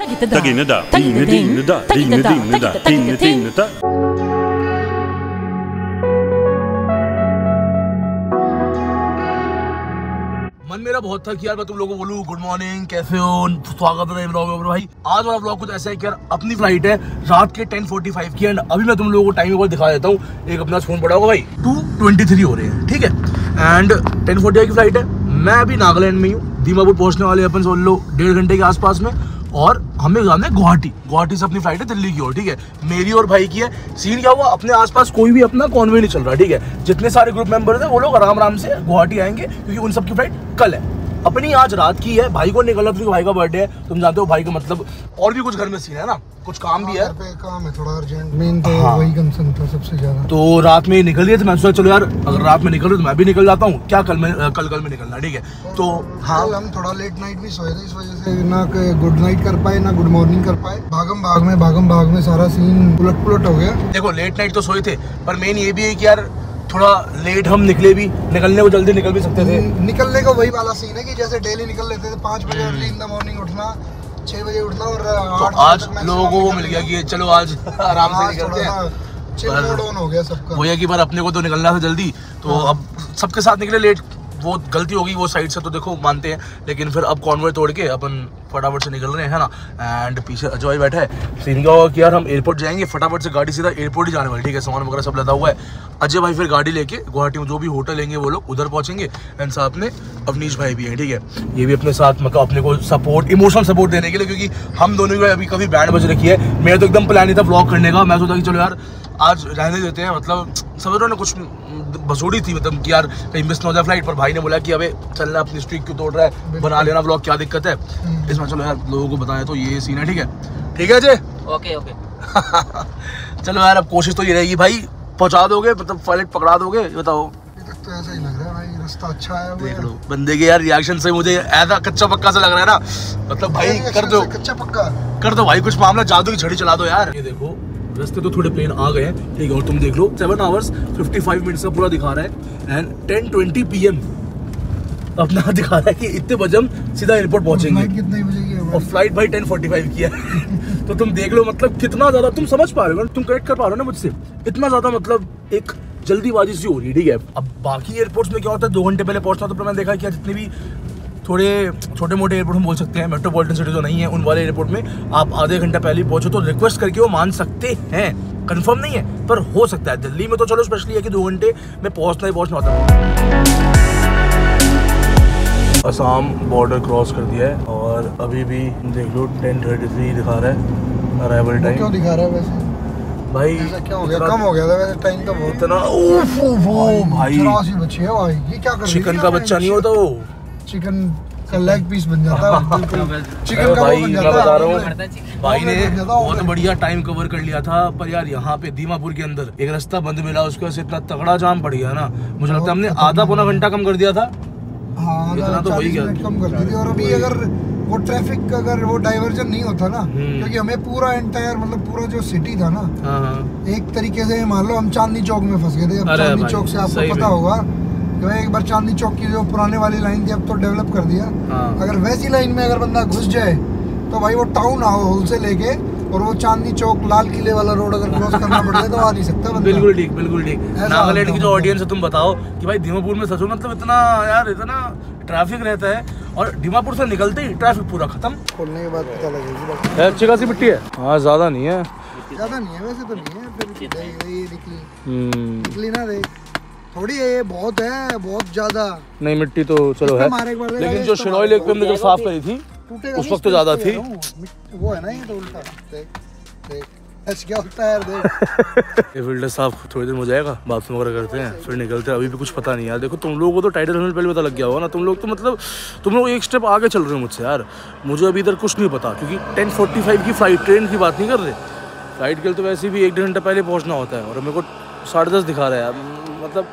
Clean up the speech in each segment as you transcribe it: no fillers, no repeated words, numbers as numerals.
मन मेरा बहुत था कि यार मैं तुम लोगों को बोलूं गुड मॉर्निंग, कैसे हो, स्वागत है ब्लॉग में। भाई आज वाला ब्लॉग कुछ ऐसा है कि यार अपनी फ्लाइट है रात के 10:45 की एंड अभी मैं तुम लोगों को टाइम एक बार दिखा देता हूँ। एक अपना फोन पड़ा होगा भाई 2:23 हो रहे हैं, ठीक है, एंड 10:45 की फ्लाइट है। मैं अभी नागालैंड में हूँ, दीमापुर पहुंचने वाले अपन समझ लो 1.5 घंटे के आसपास में, और हमें जाना है गुवाहाटी से अपनी फ्लाइट है दिल्ली की ओर, ठीक है। मेरी और भाई की है। सीन क्या हुआ, अपने आसपास कोई भी अपना कॉन्वे नहीं चल रहा, ठीक है। जितने सारे ग्रुप मेंबर थे वो लोग आराम से गुवाहाटी आएंगे क्योंकि उन सबकी फ्लाइट कल है, अपनी आज रात की है। भाई को निकलना था, भाई का बर्थडे है, तुम जानते हो भाई का मतलब, और भी कुछ घर में सीन है ना, कुछ काम भी है, काम है थोड़ा अर्जेंट, मेन तो वही कंसर्न था सबसे ज्यादा। तो रात में निकल गए थे, मैं सोचा चलो यार अगर रात में निकल रहे तो मैं भी निकल जाता हूँ, क्या कल में निकलना, ठीक है। तो हाँ हम थोड़ा लेट नाइट भी सोए थे, इस वजह से ना गुड नाइट कर पाए ना गुड मॉर्निंग कर पाए। भागम भाग में सारा सीन उलट हो गया। देखो लेट नाइट तो सोए थे, पर मेन ये भी है कि यार थोड़ा लेट हम निकलने को जल्दी निकल भी सकते थे। निकलने का वही वाला सीन है कि जैसे डेली निकल लेते थे 5 बजे अर्ली इन द मॉर्निंग उठना, 6 बजे उठना, और तो आज लोगों को मिल गया कि चलो आज आराम से निकलते हैं। चिल मोड हो गया सबका। वो है कि पर अपने को तो निकलना था जल्दी, तो अब सबके साथ निकले लेट, वो गलती होगी वो साइड से, तो देखो मानते हैं, लेकिन फिर अब कॉन्वॉय तोड़ के अपन फटाफट से निकल रहे हैं ना। एंड पीछे अजय बैठा है। सीन क्या होगा कि यार हम एयरपोर्ट जाएंगे, फटाफट से गाड़ी सीधा एयरपोर्ट ही जाने वाली, ठीक है। सामान वगैरह सब लदा हुआ है। अजय भाई फिर गाड़ी लेके गुवाहाटी में जो भी होटल लेंगे वो लोग उधर पहुंचेंगे, एंड साथ में अवनीश भाई भी हैं, ठीक है। ये भी अपने साथ मतलब अपने को सपोर्ट, इमोशनल सपोर्ट देने के लिए, क्योंकि हम दोनों की अभी कभी बैंड बज रखी है। मेरा तो एकदम प्लान नहीं था व्लॉग करने का, मैं सोचा कि चलो यार आज रहने देते हैं, मतलब समझ रहे हो ना, कुछ बसोड़ी थी मतलब कि यार कहीं मिस ना हो जाए फ्लाइट, पर भाई ने बोला कि अबे चलना, अपनी स्ट्रीक क्यों तोड़ रहा है, बना लेना व्लॉग, क्या दिक्कत है इसमें। चलो यार लोगों को बताया तो ये सीन है, ठीक है अजय, ओके चलो यार अब कोशिश तो ये रहेगी भाई, पहुंचा दोगे मतलब फ्लाइट पकड़ा दोगे, बताओ। तो ऐसा ही लग रहा है भाई, रास्ता अच्छा है। देख लो बंदे के यार रिएक्शन से मुझे ऐसा कच्चा पक्का सा लग रहा है ना, मतलब भाई कर दो कच्चा पक्का, कर दो भाई, कुछ मामला जादू की छड़ी चला दो यार। ये देखो रास्ते तो थोड़े प्लेन आ गए हैं, ठीक है, और तुम देख लो 7 hours 55 minutes का पूरा दिखा रहा है, एंड 10:20 PM अपना दिखा रहा है कि इतने बजे हम सीधा एयरपोर्ट पहुंचेंगे। कितने बजे की है और फ्लाइट भाई 10:45 की है। तो तुम देख लो मतलब कितना ज्यादा तुम समझ पा रहे हो, तुम करेक्ट कर पा रहे हो ना मुझसे, इतना ज्यादा मतलब एक जल्दीबाजी सी हो रही है, ठीक है। अब बाकी एयरपोर्ट्स में क्या होता है 2 घंटे पहले पहुंचना, तो मैंने देखा कि जितने भी थोड़े छोटे मोटे एयरपोर्ट हम बोल सकते हैं, मेट्रोपॉलिटन सिटी जो नहीं है, उन वाले एयरपोर्ट में आप आधे घंटा पहले पहुंचो तो रिक्वेस्ट करके वो मान सकते हैं, कंफर्म नहीं है पर हो सकता है। दिल्ली में तो चलो स्पेशली है कि 2 घंटे में पहुंचना होता है। असम बॉर्डर क्रॉस कर दिया है और अभी भी देख लो 10:33 दिखा रहा है अराइवल टाइम। क्यों दिखा रहा है वैसे भाई, क्या हो गया, कम हो गया था वैसे टाइम तो बहुत इतना भाई 84 बच्चे है भाई, ये क्या कर रही है? चिकन का बच्चा नहीं होता वो, चिकन का लेग पीस बन जाता है चिकन का भाई, बन मैं जाता बता है। रहा हूँ भाई ने बहुत बढ़िया टाइम कवर कर लिया था, पर यार यहाँ पे दीमापुर के अंदर एक रास्ता बंद मिला, उसके वजह से इतना तगड़ा जाम पड़ गया ना, मुझे लगता है हमने आधा पौना घंटा कम कर दिया था। हाँ, इतना तो वही कम कर दी थी। और अभी अगर वो ट्रैफिक अगर वो डाइवर्जन नहीं होता ना, क्योंकि हमें पूरा एंटायर मतलब पूरा जो सिटी था ना, एक तरीके से मान लो हम चांदनी चौक में फंस गए थे। अब चांदनी चौक से आपको पता होगा कि एक बार चांदनी चौक की जो पुराने वाली लाइन थी अब तो डेवलप कर दिया। अगर वैसी लाइन में अगर बंदा घुस जाए तो भाई वो टाउन हॉल से लेके और वो चांदनी चौक लाल किले वाला रोड अगर क्रॉस करना पड़ जाए तो आ नहीं सकता बंदा। बिल्कुल ठीक। नागालैंड की जो ऑडियंस है तुम बताओ कि भाई दीमापुर में सच में मतलब इतना यार इतना ट्रैफिक रहता है, और दीमापुर से निकलते ही ट्रैफिक पूरा खत्म। खोलने के बाद पता लगेगी। अच्छी खासी मिट्टी है, हाँ ज्यादा नहीं है, वैसे तो नहीं है। ये निकली ना देख, थोड़ी है, ये बहुत है, बहुत ज्यादा नहीं मिट्टी तो चलो है, लेकिन जो शिनोई लेक पे हमने जो साफ करी थी उस वक्त तो ज्यादा थी। वो है ना ये तो उल्टा, देख क्या होता है यार, देख। ये फिल्टर साफ थोड़ी देर में हो जाएगा, बाथरूम वगैरह करते हैं फिर निकलते हैं। अभी भी कुछ पता नहीं यार, देखो तुम लोगों को तो टाइडल होने पहले पता लग गया होगा ना, तुम लोग तो मतलब तुम लोग एक स्टेप आगे चल रहे हो मुझसे यार, मुझे अभी इधर कुछ नहीं पता, क्योंकि 10:45 की फ्लाइट, ट्रेन की बात नहीं कर रहे, फ्लाइट के लिए तो वैसे भी 1-1.5 घंटा पहले पहुँचना होता है, और मेरे को 10:30 दिखा रहा है यार, मतलब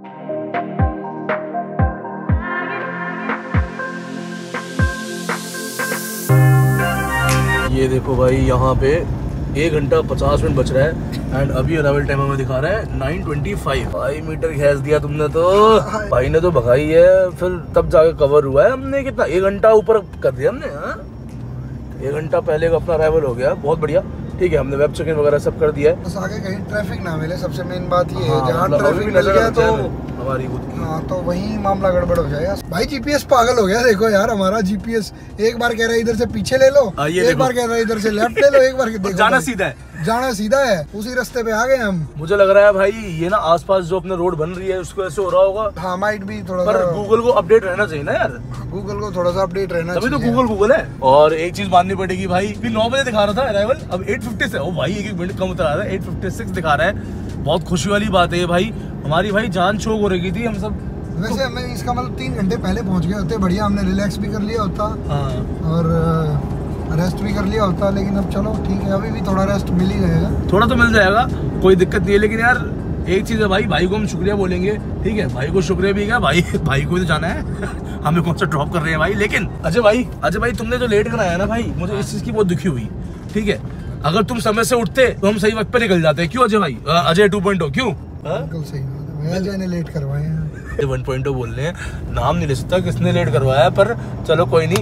ये देखो भाई यहाँ पे 1 घंटा 50 मिनट बच रहा है, एंड अभी अराइवल टाइम हमें दिखा रहा है 9:25। 5 मीटर खींच दिया तुमने तो, भाई ने तो भगाई है, फिर तब जाके कवर हुआ है हमने, कितना 1 घंटा ऊपर कर दिया हमने। 1 घंटा पहले का अपना अराइवल हो गया, बहुत बढ़िया। ठीक है, हमने वेब चेक इन वगैरह सब कर दिया है। बस आगे कहीं ट्रैफिक ना मिले, सबसे मेन बात ये है। जहाँ ट्रैफिक मिल गया तो हमारी हाँ तो वही मामला गड़बड़ हो जाएगा भाई। जीपीएस पागल हो गया, देखो यार हमारा जीपीएस एक बार कह रहा है इधर से पीछे ले लो, एक बार कह रहा है इधर से लेफ्ट ले लो, एक बार देखो जाना सीधा है, जाना सीधा है, उसी रास्ते पे आ गए हम। मुझे लग रहा है भाई ये ना आसपास जो अपने रोड बन रही है उसको ऐसे हो रहा होगा। हाँ माइट भी थोड़ा, पर गूगल को अपडेट रहना चाहिए ना यार, गूगल को थोड़ा सा अपडेट रहना चाहिए, तभी तो गूगल है। और एक चीज माननी पड़ेगी भाई, 9 बजे दिखा रहा था अराइवल, अब 8:50 है। ओ भाई 1 मिनट कम उतर रहा है, 8:56 दिखा रहा है। बहुत खुशी वाली बात है भाई, हमारी भाई जान चोक हो रही थी, हम सब। वैसे हमें इसका मतलब 3 घंटे पहले पहुंच गए होते, बढ़िया, हमने रिलैक्स भी कर लिया होता और रेस्ट भी कर लिया होता। लेकिन अब चलो ठीक है, अभी भी थोड़ा रेस्ट मिल ही रहेगा, थोड़ा तो मिल जाएगा, कोई दिक्कत नहीं है। लेकिन यार एक चीज है भाई को हम शुक्रिया बोलेंगे, ठीक है, भाई को शुक्रिया भी क्या, भाई को तो जाना है हमें कौन सा ड्रॉप कर रहे हैं भाई। लेकिन अजय भाई तुमने जो लेट कराया ना भाई, मुझे इस चीज की बहुत दुखी हुई। ठीक है, अगर तुम समय से उठते तो हम सही वक्त पे निकल जाते। क्यों अजय भाई, अजय 2.0 क्यों? बिल्कुल सही बात है, अजय ने लेट करवाए हैं। 1.0 बोलने हैं, नाम नहीं ले सकता किसने लेट करवाया है, पर चलो कोई नहीं,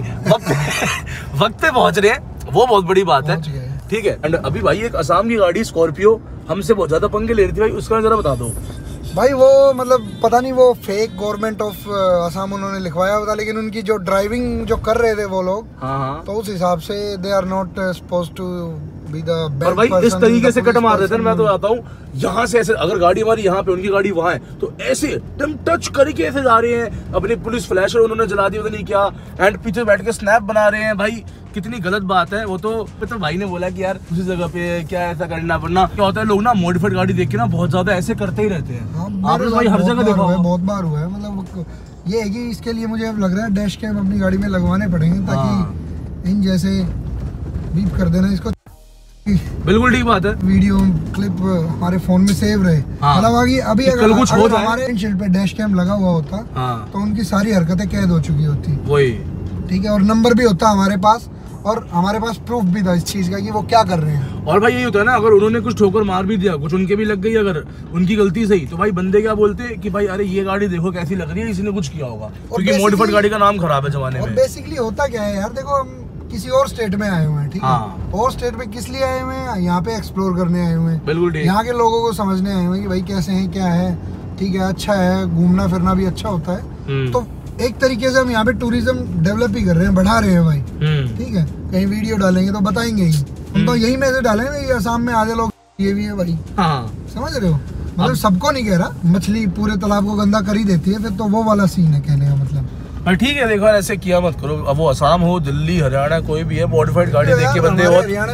वक्त पे पहुंच रहे हैं, वो बहुत बड़ी बात है। ठीक है, एंड अभी भाई एक असम की गाड़ी स्कॉर्पियो हमसे बहुत ज्यादा पंगे ले रही थी भाई, उसका जरा बता दो भाई। वो मतलब पता नहीं, वो फेक गवर्नमेंट ऑफ असम उन्होंने लिखवाया होता, लेकिन उनकी जो ड्राइविंग जो कर रहे थे वो लोग, तो उस हिसाब से they are not supposed to be the best. और भाई इस तरीके से कट मार देते हैं, मैं तो आता हूँ यहाँ से ऐसे, अगर गाड़ी हमारी यहाँ पे उनकी गाड़ी वहाँ है तो ऐसे टम टच करके ऐसे जा रहे हैं, अपनी पुलिस फ्लैशर उन्होंने जला दी, पता नहीं क्या, एंड पीछे बैठ के स्नैप बना रहे हैं भाई। कितनी गलत बात है वो तो भाई ने बोला कि यार उसी जगह पे क्या ऐसा करना पड़ना, क्या होता है लोग ना मॉडिफाइड गाड़ी देख के ना बहुत ज्यादा ऐसे करते ही रहते हैं। आपने भाई हर जगह देखा, बहुत बार हुआ है। मतलब ये है कि इसके लिए मुझे अब लग रहा है डैश कैम अपनी गाड़ी में लगवाने पड़ेंगे, ताकि इन जैसे बीप कर देना इसको। बिल्कुल ठीक बात है, वीडियो क्लिप हमारे फोन में सेव रहे। मतलब अभी अगर कुछ हो जाए, हमारे विंडशील्ड पे डैश कैम लगा हुआ होता तो उनकी सारी हरकतें कैद हो चुकी होती, वही ठीक है, और नंबर भी होता हमारे पास, और हमारे पास प्रूफ भी था इस चीज का कि वो क्या कर रहे हैं। और भाई यही होता है ना, अगर उन्होंने कुछ ठोकर मार भी दिया, कुछ उनके भी लग गई, अगर उनकी गलती सही, तो भाई बंदे क्या बोलते कि भाई अरे ये गाड़ी देखो कैसी लग रही है, इसने कुछ किया होगा, क्योंकि मॉडिफाइड गाड़ी का नाम खराब है जमाने में। बेसिकली होता क्या है यार, देखो हम किसी और स्टेट में आए हुए हैं, ठीक है, और स्टेट में किस लिए आए हुए हैं, यहाँ पे एक्सप्लोर करने आए हुए हैं, बिल्कुल यहाँ के लोगों को समझने आए हुए हैं कि भाई कैसे हैं, क्या है, ठीक है, अच्छा है, घूमना फिरना भी अच्छा होता है। तो एक तरीके से हम यहाँ पे टूरिज्म डेवलप ही कर रहे हैं, बढ़ा रहे हैं भाई, ठीक है। कहीं वीडियो डालेंगे तो बताएंगे ही, हम तो यही मैसेज डालेंगे कि असम में आधे लोग ये भी है भाई, समझ रहे हो, मतलब सबको नहीं कह रहा, मछली पूरे तालाब को गंदा कर ही देती है, फिर तो वो वाला सीन है कहने का मतलब। ठीक है, देखो ऐसे किया मत करो, अब वो असम हो, दिल्ली, हरियाणा, कोई भी है, मॉडिफाइड गाड़ी देख के बंदे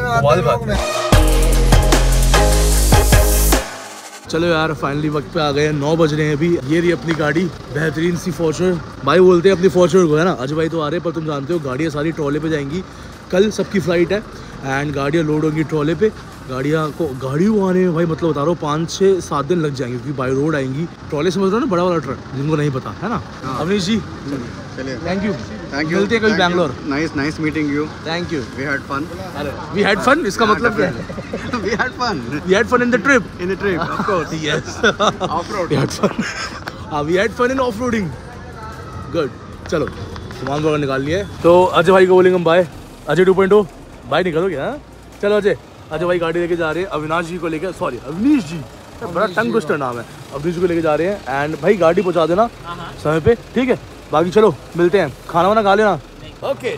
चलो यार फाइनली वक्त पे आ गए हैं, 9 बज रहे हैं अभी। ये रही अपनी गाड़ी, बेहतरीन सी फॉर्च्यूनर, भाई बोलते हैं अपनी फॉर्च्यूनर को, है ना अजय भाई तो आ रहे हैं, पर तुम जानते हो गाड़ियाँ सारी ट्रॉले पे जाएंगी, कल सबकी फ्लाइट है एंड गाड़ियाँ लोड होंगी ट्रॉले पे। गाड़ी को आने में भाई मतलब बता रहा हूँ 5-6-7 दिन लग जाएंगे, क्योंकि बाई रोड आएंगी। ट्रॉले समझ रहे हो ना, बड़ा वाला ट्रक, जिनको नहीं पता है ना। अवनीश जी थैंक यू, मिलते हैं कभी Bangalore. Nice meeting you, thank you, we had fun. We had fun इसका मतलब क्या है? We had fun in the trip, of course, yes, off road, we had fun, we had fun in off roading, good. चलो सामान वगैरह निकाल लिए, तो अजय भाई को बोलेंगे हम बाय, अजय 2.0 बाय निकलोगे हाँ। चलो अजय भाई गाड़ी लेके जा रहे हैं, अविनाश जी को लेके, सॉरी अवनीश जी, बड़ा टंग ट्विस्टर नाम है, अवनीश जी को लेके जा रहे हैं। एंड भाई गाड़ी पहुंचा देना समय पे, ठीक है, बाकी चलो मिलते हैं, खाना वाना खा लेना, ओके।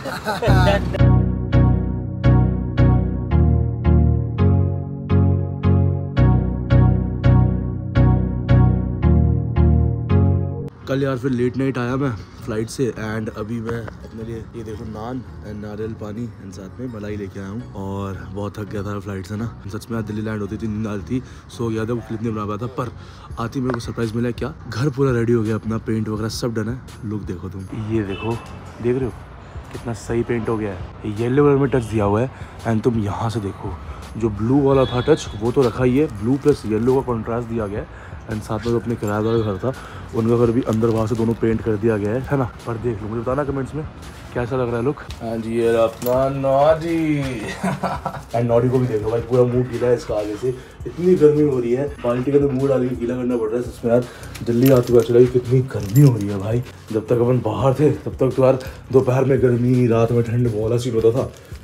कल यार फिर लेट नाइट आया मैं फ्लाइट से, एंड अभी मैं अपने लिए ये देखो नान एंड नारियल पानी एंड साथ में मलाई लेके आया हूँ, और बहुत थक गया था फ्लाइट से ना, सच में आज दिल्ली लैंड होती थी, नींद आ रही थी, सो गया था, वो क्लिप नहीं बना पाया था, पर आती मेरे को सरप्राइज मिला। क्या, घर पूरा रेडी हो गया अपना, पेंट वगैरह सब डन है। लुक देखो तुम, ये देखो, देख रहे हो कितना सही पेंट हो गया है, येलो कलर में टच दिया हुआ है, एंड तुम यहाँ से देखो जो ब्लू वाला था टच वो तो रखा ही है, ब्लू प्लस येलो का कॉन्ट्रास्ट दिया गया है, एंड साथ में जो अपने किराएदार का घर था उनका घर भी अंदर बाहर से दोनों पेंट कर दिया गया है ना। पर देख लो, मुझे बताना कमेंट्स में कैसा लग रहा है लुक। हाँ जी, ये अपना नॉडी एंड नॉडी को भी देख लो भाई, पूरा मुंह गीला है इसका आगे से, इतनी गर्मी हो रही है, बाल्टी का तो मुंह डाल के गीला करना पड़ रहा है सच में यार। दिल्ली आते हुए चला कितनी गर्मी हो रही है भाई, जब तक अपन बाहर थे तब तक तो यार दोपहर में गर्मी, रात में ठंड, वाला सीन होता था,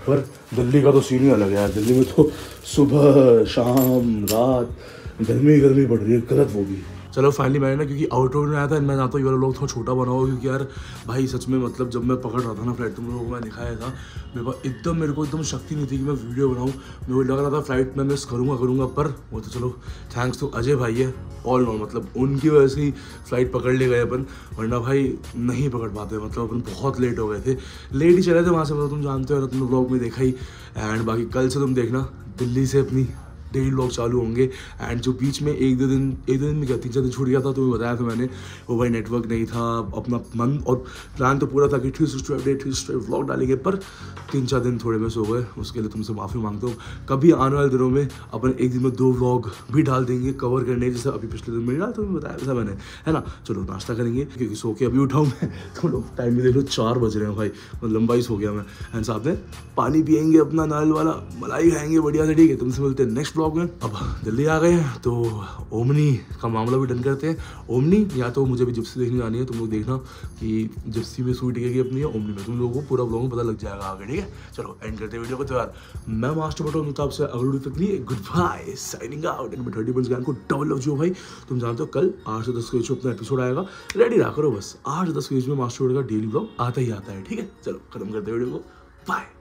पर दिल्ली का तो सीन ही अलग है यार। दिल्ली में तो सुबह शाम रात गर्मी पड़ रही है, गलत वो भी। चलो फाइनली मैंने ना, क्योंकि आउटडोर में आया था, मैं चाहता हूँ ये वाला लोग थोड़ा छोटा बनाओ, क्योंकि यार भाई सच में मतलब जब मैं पकड़ रहा था ना फ्लाइट, तुम लोगों को मैं दिखाया था, मेरे को एकदम शक्ति नहीं थी कि मैं वीडियो बनाऊँ। मेरे को लग रहा था फ्लाइट में मिस करूँगा, पर वो तो चलो थैंक्स तो अजय भाई है ऑल इन, मतलब उनकी वजह से ही फ्लाइट पकड़ ले गए अपन, वरना भाई नहीं पकड़ पाते, मतलब अपन बहुत लेट हो गए थे, लेट ही चले थे वहाँ से, मतलब तुम जानते हो ना, तुमने ब्लॉग में देखा ही। एंड बाकी कल से तुम देखना दिल्ली से अपनी डेली व्लॉग चालू होंगे। एंड जो बीच में एक दो दिन में क्या 3-4 दिन छूट गया था, तो बताया था मैंने, वो भाई नेटवर्क नहीं था, अपना मन और प्लान तो पूरा था कि 365 व्लॉग डालेंगे, पर 3-4 दिन थोड़े मिस हो गए, उसके लिए तुमसे माफ़ी मांगता हूँ। कभी आने वाले दिनों में अपन एक दिन में 2 व्लॉग भी डाल देंगे कवर करने, जैसे अभी पिछले दिन में डाला तो बताया था मैंने, है ना। चलो नाश्ता करेंगे, क्योंकि सो के अभी उठाऊँ मैं, तो लोग टाइम भी देख लो 4 बज रहे हैं भाई, लंबाई सो गया मैं। एंड साथ में पानी पियेंगे अपना नारियल वाला, मलाई खाएंगे बढ़िया से, ठीक है। तुमसे मिलते हैं नेक्स्ट ब्लॉग में। अब दिल्ली आ गए हैं तो ओमनी का मामला भी डन करते हैं। ओमनी या तो मुझे भी जिप्सी देखने जानी है, तुम लोग देखना कि जिप्सी में सूट टिकेगी अपनी है ओमनी में, तुम लोगों को पूरा ब्लॉग में पता लग जाएगा आगे, ठीक है। चलो एंड करते हैं वीडियो को। तो यार मैं मास्टर बटो मिलता आपसे अगली वीडियो तक लिए, good bye, signing out. And 30 points ज्ञान को डबल लव जो भाई, तुम जानते हो कल 8 से 10 के बीच में अपना एपिसोड आएगा, रेडी रहा करो बस। 8 से 10 के बीच में मास्टर का डेली ब्लॉग आता ही आता है, ठीक है। चलो खत्म करते हैं वीडियो को, बाय।